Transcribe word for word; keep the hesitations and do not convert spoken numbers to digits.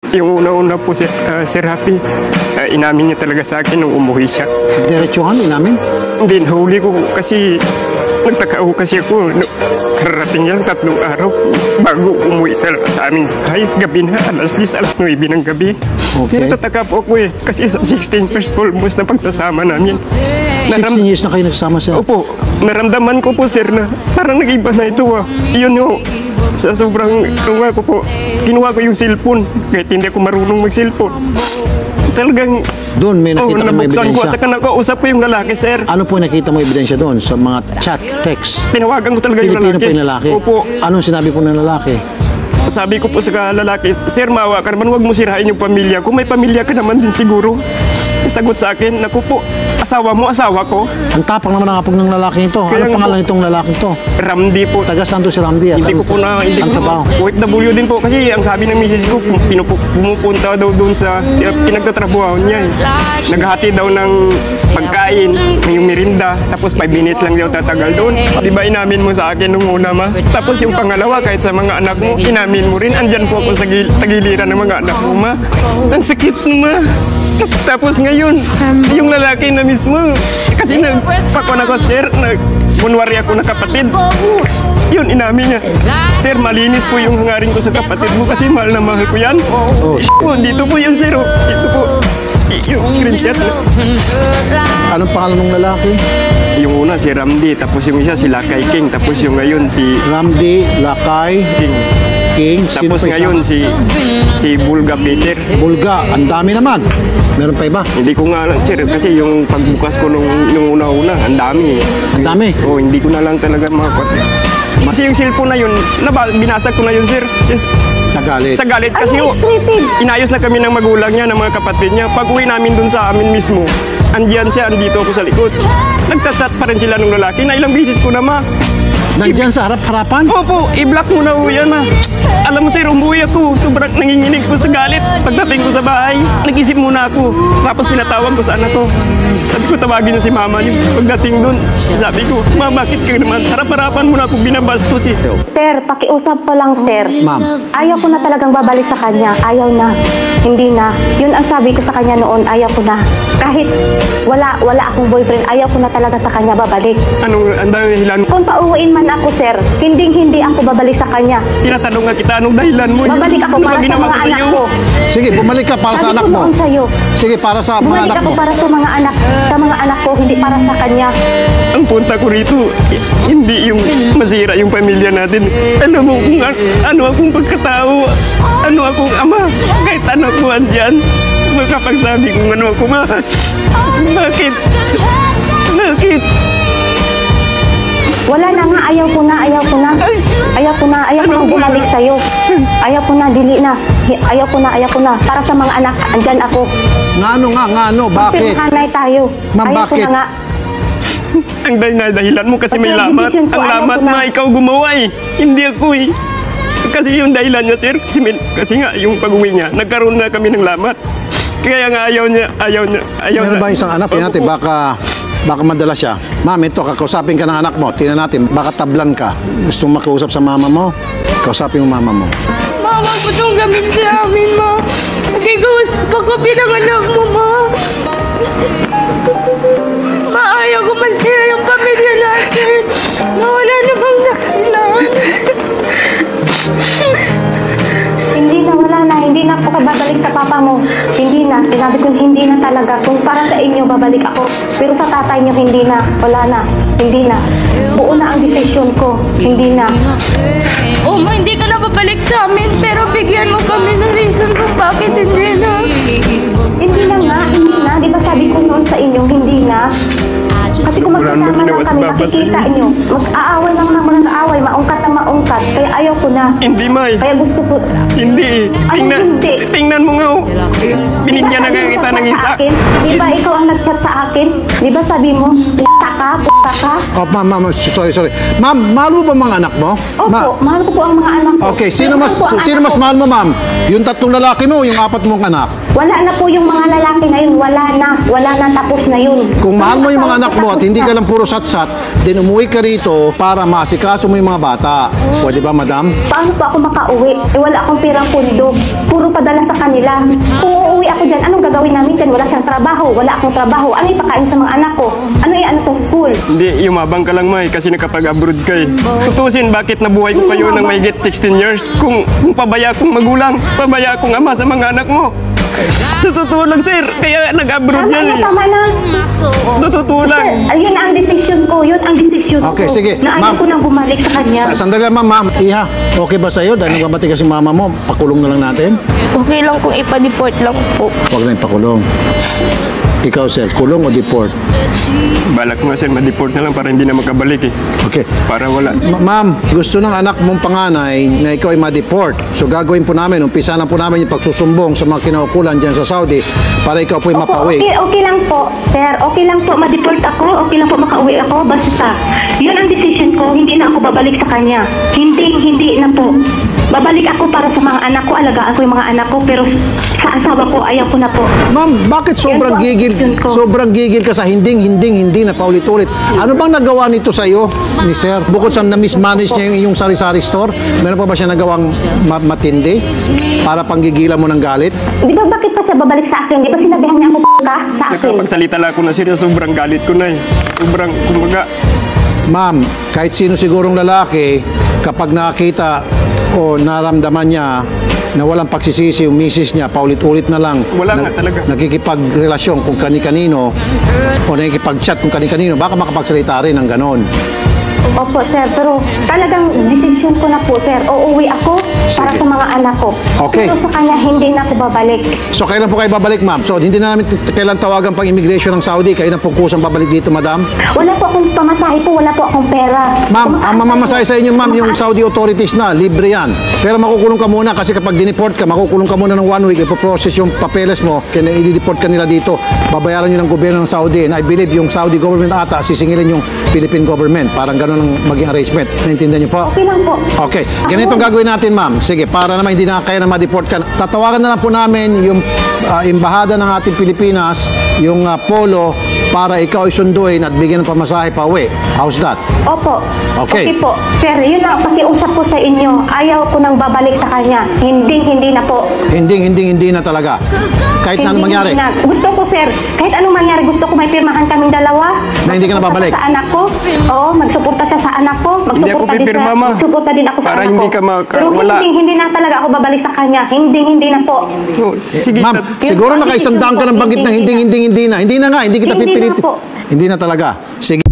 Yung una-una po, Sir, uh, Sir Happy, uh, inamin niya talaga sa akin nung umuwi siya. Diretsuhan, inamin? Hindi, nahuli ko kasi nagtaka ako kasi ako. No, kararating yan tatlong araw bago umuwi sa, sa aming bahay. Gabi na, alas diyes, alas nuwebe ng gabi. Okay. Nagtataka po ako eh, kasi sixteen years almost na pagsasama namin. Naram- sixteen years na kayo nagsama, sir? Opo, naramdaman ko po, sir, na parang nag-iba na ito ah. Iyon yung sa sobrang tunga ko po, kinuha ko yung cellphone kahit hindi ako marunong mag-cellphone. Talagang doon may nakita oh, ka may ebidensya? Ko, at saka nakausap ko yung lalaki, sir. Ano po nakita mo ebidensya doon sa mga chat, text? Tinawagan ko talaga Pilipino yung lalaki. Pilipino po yung lalaki? Opo. Anong sinabi po ng lalaki? Sabi ko po sa lalaki, sir, maawa ka naman, huwag mo sirain yung pamilya. Kung may pamilya ka naman din siguro. Sagot sa akin, naku po, asawa mo, asawa ko. Ang tapang naman ang apog ng lalaki ito. Ano pangalan itong lalaki ito? Ramdi po. Taga saan to si Ramdi? Hindi ko po na, hindi ko po. O F W din po kasi ang sabi ng misis ko, pumupunta daw doon sa pinagtatrabuho niya. Naghati daw ng pagkain, yung merinda, tapos five minutes lang daw tatagal doon. Di ba inamin mo sa akin nung una, ma? Tapos yung pangalawa, kahit sa mga anak mo, inamin mo rin. Andyan po ako sa tagiliran ng mga anak mo, ma. Ang sakit mo, ma. Tapos ngayon, yung lalaki na mismo, kasi nagpakon ako, sir, nagmunwari ako na kapatid. Yun, inamin niya. Sir, malinis po yung hangarin ko sa kapatid mo kasi mahal na mahal ko yan. Oh, oh dito po yun, sir. Dito po. Yung screenshot. Anong pangalan ng lalaki? Yung una, si Ramdi. Tapos yung isa, si Lakay King. Tapos yung ngayon, si... Ramdi, Lakay, King. King. Tapos ngayon, si si Bulga Peter. Bulga, ang dami naman. Meron pa iba? Hindi ko nga, sir, kasi yung pagbukas ko nung, nung una-una, ang dami. Ang dami? Oo, hindi ko na lang talaga makakot. Kasi yung cellphone na yun, naba, binasag ko na yun, sir. Yes. Sa galit? Sa galit kasi oh, inayos na kami ng magulang niya, ng mga kapatid niya. Pag uwi namin dun sa amin mismo, andiyan siya, andito ako sa likod. Nagchat-chat pa rin sila ng lalaki na ilang bisis ko na, ma. Nandyan sa harap-harapan? Opo, i-block mo na ho yan, ma. Alam mo, sir, umuwi ako. Sobrang nanginginig ko sa galit. Pagdating ko sa bahay, nag-isip muna ako. Tapos pinatawag ko sa anak ko. Sabi ko, tawagin niyo si mama niyo. Pagdating doon, sabi ko, ma, bakit ka naman? Harap-harapan mo na ako binabastos eh. Sir, pakiusap ko lang, sir. Ma'am. Ayaw ko na talagang babalik sa kanya. Ayaw na. Hindi na. Yun ang sabi ko sa kanya noon, ayaw ko na. Kahit wala wala akong boyfriend, ayaw ko na talaga sa kanya babalik. Anong ang dahilan? Kung pauwiin man ako, sir, hindi-hindi ako babalik sa kanya. Tinatanong nga kita, anong dahilan mo? Babalik ako ano para sa mga anak ko. Sige, bumalik ka para sabi sa anak mo. Sa'yo. Sige, para sa bumalik mga anak mo. Bumalik ako para sa mga anak, sa mga anak ko, hindi para sa kanya. Ang punta ko rito, hindi yung masira yung pamilya natin. Alam mo kung ano akong pagkatao, ano akong ama, kahit anak ko andyan. Makapagsabi kung ano ako, ma. Bakit? Bakit? Wala na nga, ayaw ko na, ayaw ko na. Ayaw ko na, ayaw ko na bumalik sa'yo. Ayaw ko na, dili na. Ayaw ko na, ayaw ko na. Para sa mga anak, andyan ako. Ngano nga, ngano, bakit? Magpilhanay tayo. Ma'am, ayaw bakit? ko na nga. Ang dahilan mo kasi may lamat. Ang lamat na ikaw gumawa eh. Hindi ako eh. Kasi yung dahilan niya, sir, kasi, may, kasi nga yung pag-uwi niya, nagkaroon na kami ng lamat. Kaya nga ayaw niya, ayaw niya, ayaw Meron na. ba isang anak? Tingnan natin, baka, baka madala siya. Ma'am, ito, kakausapin ka ng anak mo. Tingnan natin, baka tablan ka. Gusto mo makiusap sa mama mo? Kausapin mo mama mo. Mama, ba't mong gamin sa amin, ma? Nagkikausap ako bilang anak mo, ma. Ma, ayaw ko masira yung pamilya natin. Nawala na bang dakilan? Hindi na, wala na. Hindi na ako babalik sa papa mo. Hindi na. Sinabi ko hindi na talaga. Kung para sa inyo, babalik ako. Pero sa tatay niyo, hindi na. Wala na. Hindi na. Buo na ang desisyon ko. Hindi na. Oh, ma, hindi ka na babalik sa amin. Pero bigyan mo kami ng reason kung bakit hindi na. Hindi na nga. Hindi na. Di ba sabi ko noon sa inyo, hindi na. Kasi kung magkasama lang kami, makikita nyo. Mag-aaway lang ng mga aaway, maungkat na maungkat. Kaya ayaw ko na. Hindi, May. Kaya gusto ko. Hindi. Ay, Tingnan, hindi. tingnan mo nga. Oh. binigyan na Di ba kita sabi ng mo isa. sa akin? Di ba ikaw ang nag-chat sa akin? Di ba sabi mo, puta ka, puta ka? Oh, ma'am, ma'am, sorry, sorry. Ma'am, mahal mo ba mga anak mo? Opo, Ma- mahal ko po ang mga anak ko. Okay, sino Pero mas mahal ko ang sino anak mas ko. mahal mo, ma'am? Yung tatlong lalaki mo o yung apat mong anak? Wala na po yung mga lalaki na yun. Wala na. Wala na, tapos na yun. Kung mahal mo yung mga anak mo at hindi ka lang puro sat-sat, din umuwi ka rito para maasikaso mo yung mga bata. Pwede ba, madam? Paano po ako makauwi? Eh, wala akong pirang pundo. Puro padala sa kanila. Kung uuwi ako dyan, anong gagawin namin dyan? Wala siyang trabaho. Wala akong trabaho. Ano ipakain sa mga anak ko? Ano yung ano sa school? Hindi, yumabang ka lang, May, kasi nakapag-abroad ka eh. Tutusin, bakit nabuhay ko kayo ng mahigit sixteen years? Kung, kung pabaya akong magulang, pabaya akong ama sa mga anak mo. Sa totoo lang, sir, kaya nag-abroad Tama yan na, eh. tama na. Sa totoo lang. Sir, yun ang decision ko. Yun ang decision Okay, ko. sige. Na Ma'am. ayaw ko nang bumalik sa kanya. Sa- Sandali lang, ma'am, ma'am. Iha, okay ba sa'yo? Dahil nagbabati kasi mama mo, pakulong na lang natin? Okay lang kung ipa-deport lang po. Huwag na yung pakulong. Ikaw, sir, kulong o deport? Balak mo, sir, ma-deport na lang para hindi na makabalik eh. Okay. Para wala. Ma- Ma'am, gusto ng anak mong panganay na ikaw ay ma-deport. So gagawin po namin, umpisa na po namin yung pagsusumbong sa mga kinaukulan dyan sa Saudi para ikaw po ay Opo, mapauwi. okay, okay lang po, sir. Okay lang po, ma-deport ako. Okay lang po, makauwi ako. Basta, yun ang decision ko. Hindi na ako babalik sa kanya. Hindi, hindi na po. Babalik ako para sa mga anak ko. Alagaan ko yung mga anak ko. Pero sa asawa ko, ayaw ko na po. Ma'am, bakit sobrang Yan po ang gigil, decision ko. sobrang gigil ka sa hinding, hinding, hindi na paulit-ulit? Ano bang nagawa nito sa iyo, ni sir? Bukod sa na-mismanage niya yung inyong sari-sari store, meron pa ba siya nagawang ma- matindi para panggigilan mo ng galit? Di ba bakit pa siya babalik sa akin? Di ba sinabihan niya ako p*** ka sa akin? Nakapagsalita lang ako na, sir, sobrang galit ko na eh. Sobrang, kumbaga, Ma'am, kahit sino sigurong lalaki, kapag nakakita o naramdaman niya na walang pagsisisi yung misis niya, paulit-ulit na lang Wala nga talaga. nakikipagrelasyon kung kani-kanino o nakikipag-chat kung kani-kanino, baka makapagsalita rin ng ganon. Opo, sir. Pero talagang decision ko na po, sir. Uuwi ako para Sige. sa mga anak ko. Okay. Pero sa kanya, hindi na ako babalik. So, kailan po kayo babalik, ma'am? So, hindi na namin t- kailan tawagan pang immigration ng Saudi. Kayo na po kusang babalik dito, madam. Wala po akong pamasahe po. Wala po akong pera. Ma'am, ang mamamasahe sa inyo, ma'am, yung Saudi authorities na, libre yan. Pero makukulong ka muna kasi kapag dineport ka, makukulong ka muna ng one week, ipoprocess yung papeles mo, kaya i-deport ka nila dito, babayaran nyo ng gobyerno ng Saudi. And I believe yung Saudi government ata, sisingilin yung Philippine government. Parang ganun ang maging arrangement. Naintindihan niyo po? Okay lang po. Okay. Ganito ang gagawin natin, ma'am. Sige, para naman hindi na kaya na ma-deport ka. Tatawagan na lang po namin yung ah, embahada ng ating Pilipinas, yung ah, polo, para ikaw isunduin at bigyan ng pamasahe pa uwi. How's that? Opo. Okay. po. Sir, yun ang pakiusap ko sa inyo. Ayaw ko nang babalik sa kanya. Hindi, hindi na po. Hindi, hindi, hindi na talaga. Kahit na anong Hindi, mangyari. hindi na. Gusto ko, sir. Kahit anong mangyari, gusto ko may pirmahan kaming dalawa. Na hindi ka na Magsuporta babalik? Sa anak ko. Oo, magsuporta siya sa anak ko. Hindi ako Magsuporta din pipirma, sa- ma. Magsuporta din ako sa Para anak hindi ko. ka maka- Pero wala. hindi, hindi na talaga ako babalik sa kanya. Hindi, hindi na po. oh, sige, Ma'am, tat- siguro nakaisandaan ka ng banggit na hindi, hindi, hindi na. Hindi na nga, hindi kita Hindi na pipilitin. po. Hindi na talaga. Sige.